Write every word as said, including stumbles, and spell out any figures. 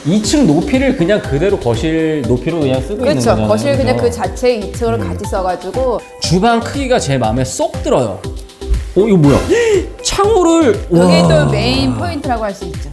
이 층 높이를 그냥 그대로 거실 높이로 그냥 쓰고 그렇죠. 있는 거잖아요. 거실 그냥 그 그래서 자체에 이 층을 음. 같이 써가지고 주방 크기가 제 마음에 쏙 들어요. 어 이거 뭐야? 창호를 그게 와. 또 메인 포인트라고 할 수 있죠.